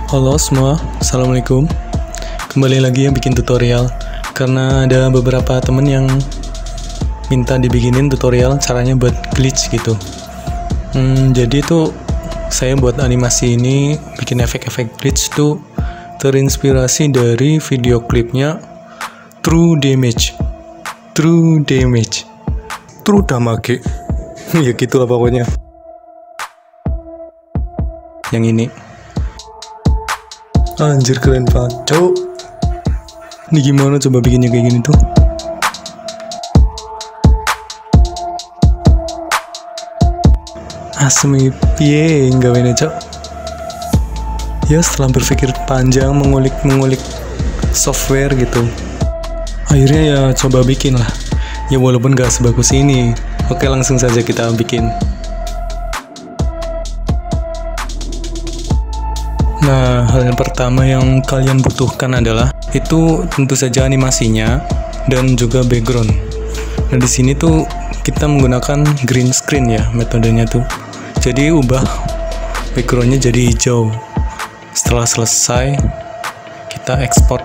Halo semua, Assalamualaikum. Kembali lagi yang bikin tutorial. Karena ada beberapa temen yang minta dibikinin tutorial caranya buat glitch gitu. Jadi tuh saya buat animasi ini, bikin efek-efek glitch tuh terinspirasi dari video klipnya True Damage. True Damage. Ya gitulah pokoknya. Yang ini. Anjir keren banget, cowok. Ini gimana coba bikinnya kayak gini tuh? Asmi piye gawene, cok. Ya setelah berpikir panjang mengulik software gitu, akhirnya ya coba bikin lah. Ya walaupun gak sebagus ini. Oke, langsung saja kita bikin. Nah, hal yang pertama yang kalian butuhkan adalah itu tentu saja animasinya dan juga background. Nah, di sini tuh kita menggunakan green screen ya metodenya tuh. Jadi ubah backgroundnya jadi hijau. Setelah selesai, kita ekspor.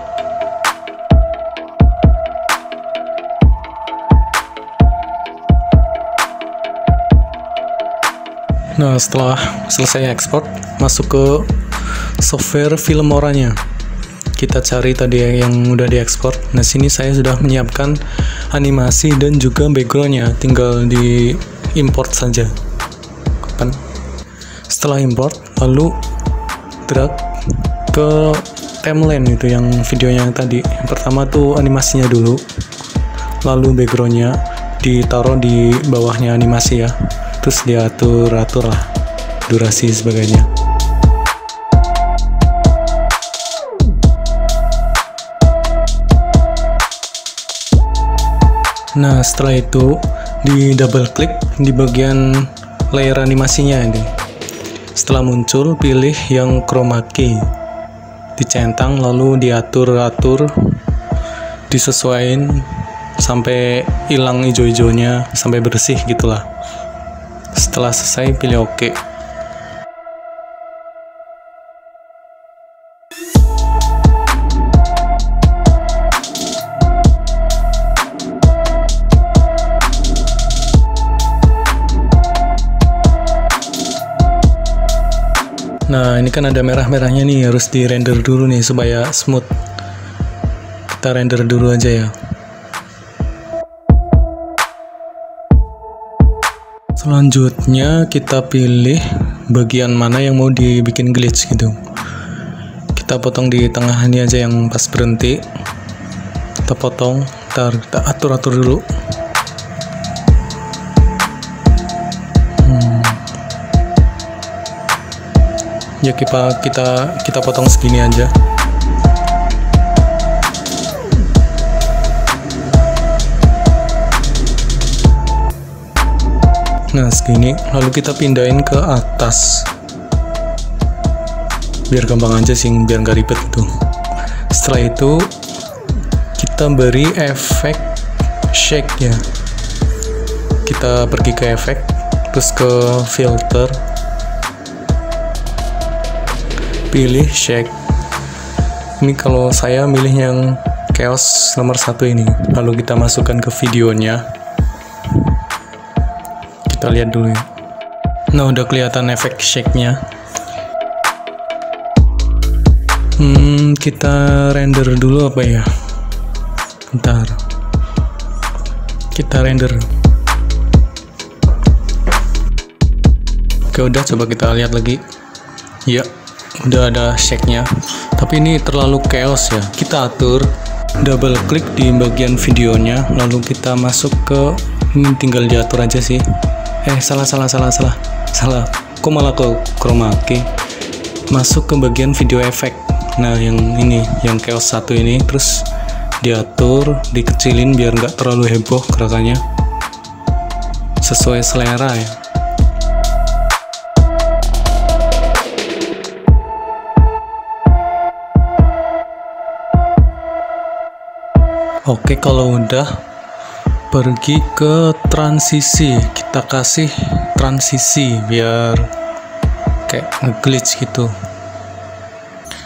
Nah, setelah selesai ekspor, masuk ke software Filmora-nya. Kita cari tadi yang udah diekspor. Nah, sini saya sudah menyiapkan animasi dan juga background-nya, tinggal di import saja. Setelah import, lalu drag ke timeline itu yang videonya yang tadi. Yang pertama tuh animasinya dulu, lalu background-nya ditaruh di bawahnya animasi ya. Terus diatur-atur lah durasi sebagainya. Nah, setelah itu di double klik di bagian layer animasinya ini. Setelah muncul, pilih yang chroma key, dicentang lalu diatur-atur, disesuaikan sampai hilang hijau-hijaunya, sampai bersih gitulah. Setelah selesai, pilih OK. Nah, ini kan ada merah-merahnya nih, harus di render dulu nih supaya smooth. Kita render dulu aja ya. Selanjutnya kita pilih bagian mana yang mau dibikin glitch gitu. Kita potong di tengah ini aja yang pas berhenti. Kita potong, kita atur-atur dulu. Ya kita potong segini aja. Nah, segini, lalu kita pindahin ke atas. Biar gampang aja sih, biar nggak ribet gitu. Setelah itu kita beri efek shake ya. Kita pergi ke efek, terus ke filter. Pilih shake. Ini kalau saya milih yang chaos nomor 1 ini. Lalu kita masukkan ke videonya. Kita lihat dulu ya. Nah, udah kelihatan efek shake-nya. Kita render dulu apa ya? Bentar. Kita render. Oke, udah, coba kita lihat lagi. Ya, udah ada shake-nya, tapi ini terlalu chaos ya. Kita atur, double klik di bagian videonya, lalu kita masuk ke ini, tinggal diatur aja sih. Salah. Kok malah ke chroma key? Masuk ke bagian video effect. Nah, yang ini, yang chaos 1 ini, terus diatur, dikecilin biar nggak terlalu heboh gerakannya, sesuai selera ya. Oke, kalau udah, pergi ke transisi. Kita kasih transisi biar kayak nge-glitch gitu.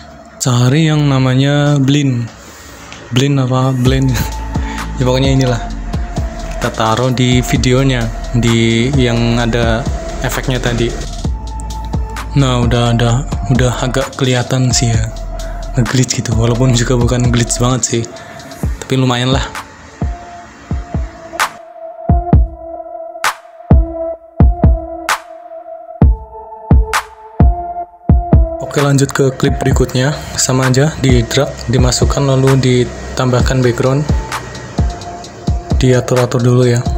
cari yang namanya blend apa blend ya pokoknya inilah, kita taruh di videonya, di yang ada efeknya tadi. Nah udah agak kelihatan sih ya, nge-glitch gitu, walaupun juga bukan glitch banget sih, tapi lumayan lah. Oke, lanjut ke klip berikutnya. Sama aja, di drag, dimasukkan, lalu ditambahkan background, diatur-atur dulu ya.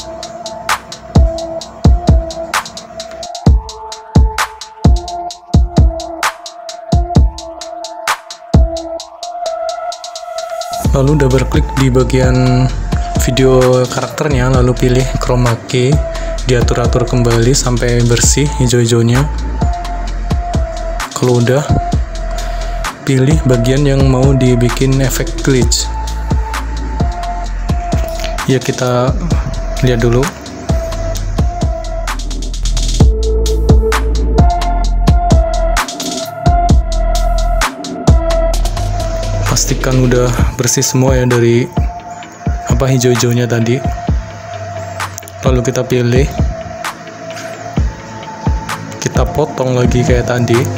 Lalu double klik di bagian video karakternya, lalu pilih chroma key, diatur-atur kembali sampai bersih hijau-hijaunya. Kalau udah, pilih bagian yang mau dibikin efek glitch. Ya, kita lihat dulu. Pastikan udah bersih semua ya dari apa hijau-hijaunya tadi. Lalu kita pilih, kita potong lagi kayak tadi.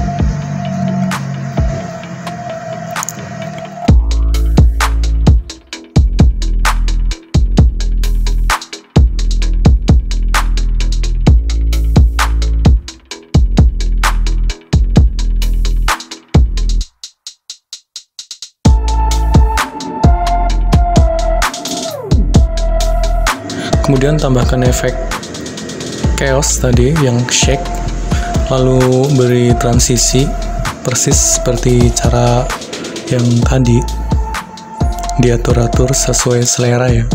Kemudian tambahkan efek chaos tadi yang shake, lalu beri transisi persis seperti cara yang tadi, diatur-atur sesuai selera ya.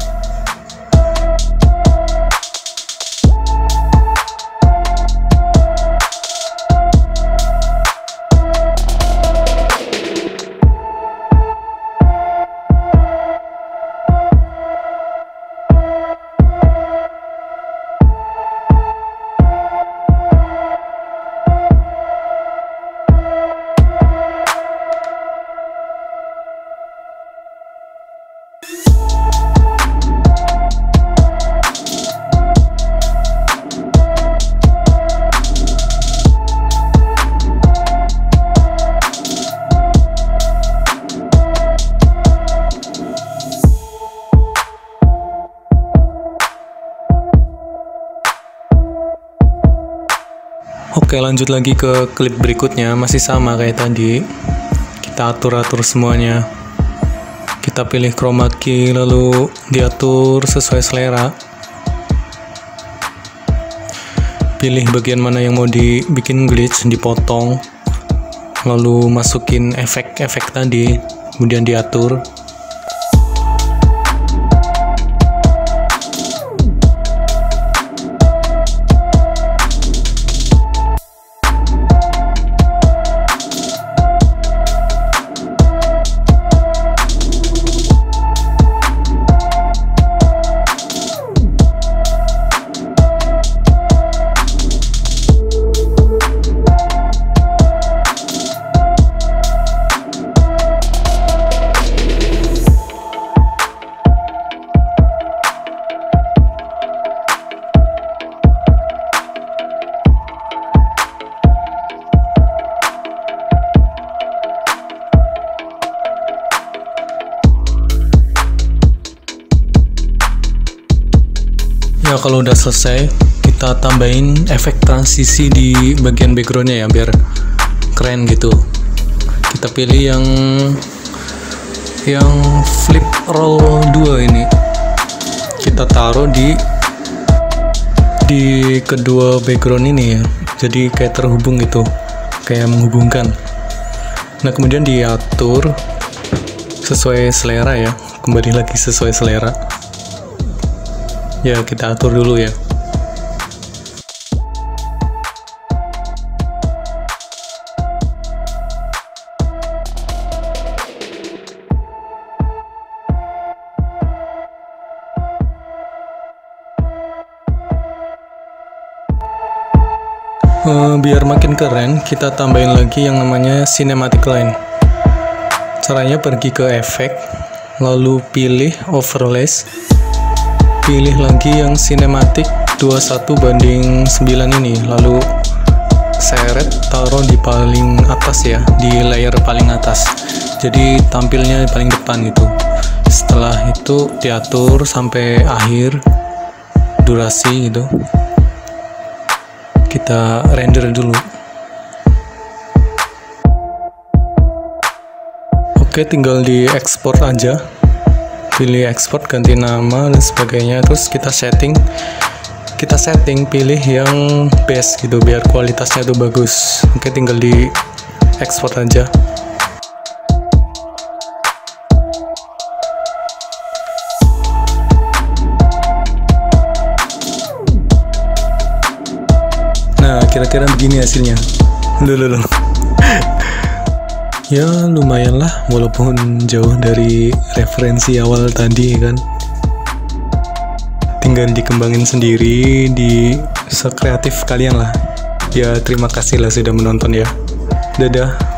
Oke, lanjut lagi ke klip berikutnya, masih sama kayak tadi. Kita atur-atur semuanya. Kita pilih chroma key, lalu diatur sesuai selera. Pilih bagian mana yang mau dibikin glitch, dipotong. Lalu masukin efek-efek tadi, kemudian diatur. Ya, kalau udah selesai, kita tambahin efek transisi di bagian backgroundnya ya, biar keren gitu. Kita pilih yang flip roll 2 ini. Kita taruh di kedua background ini ya. Jadi kayak terhubung gitu, kayak menghubungkan. Nah, kemudian diatur sesuai selera ya. Kembali lagi sesuai selera. Ya, kita atur dulu ya. biar makin keren, kita tambahin lagi yang namanya cinematic line. Caranya pergi ke efek, lalu pilih overlays, pilih lagi yang cinematic 21:9 ini, lalu seret taruh di paling atas ya, di layer paling atas, jadi tampilnya paling depan gitu. Setelah itu diatur sampai akhir durasi gitu, kita render dulu. Oke, tinggal di export aja, pilih export, ganti nama dan sebagainya, terus kita setting, pilih yang best gitu biar kualitasnya tuh bagus. Oke, tinggal di export aja. Nah, kira-kira begini hasilnya. Loh. Ya lumayan lah, walaupun jauh dari referensi awal tadi kan. Tinggal dikembangin sendiri, di sekreatif kalian lah. Ya terima kasih lah sudah menonton ya. Dadah.